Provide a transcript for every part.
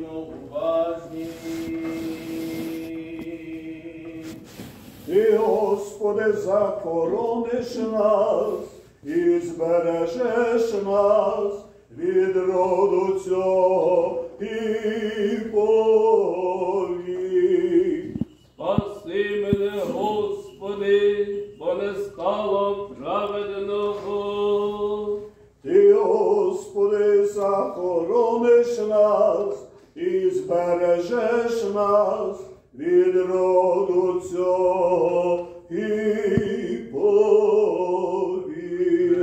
будьмо уважні. Ти, Господи, захорониш нас і збережеш нас від роду цього і повік. Спаси мене, Господи, бо не стало праведного. Ти, Господи, захорониш нас і збережеш нас від роду цього і повік.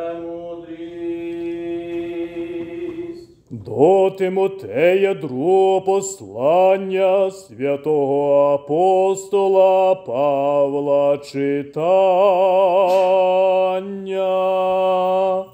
Премудрість. До Тимотея другого послання святого апостола Павла читання.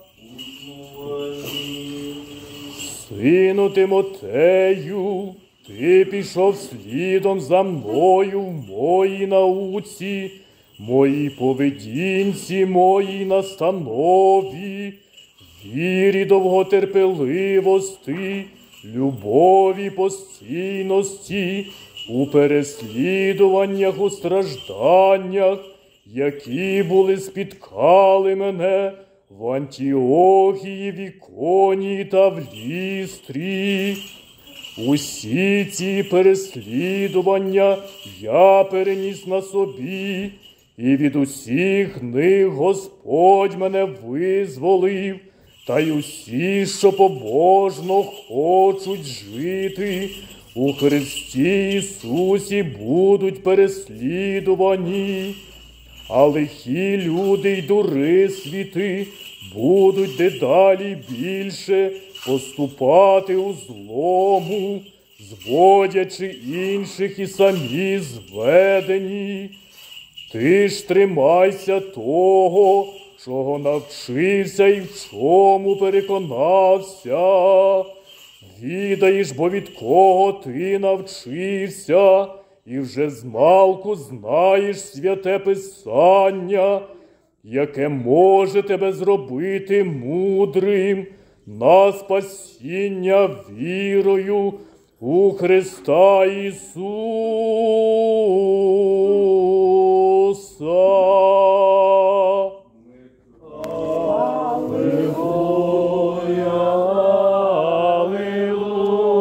Сину Тимотею, ти пішов слідом за мною в моїй науці, моїй поведінці, моїй настанові, вірі, довготерпеливості, любові, постійності, у переслідуваннях, у стражданнях, які спіткали мене в Антіохії, в Іконії та в Лістрі. Усі ці переслідування я переніс на собі, і від усіх них Господь мене визволив, та й усі, що побожно хочуть жити у Христі Ісусі, будуть переслідувані. А лихі люди й дури світи будуть дедалі більше поступати у злому, зводячи інших і самі зведені. Ти ж тримайся того, чого навчився і в чому переконався. Відаєш, бо від кого ти навчився, і вже змалку знаєш святе Писання, яке може тебе зробити мудрим на спасіння вірою у Христа Ісуса.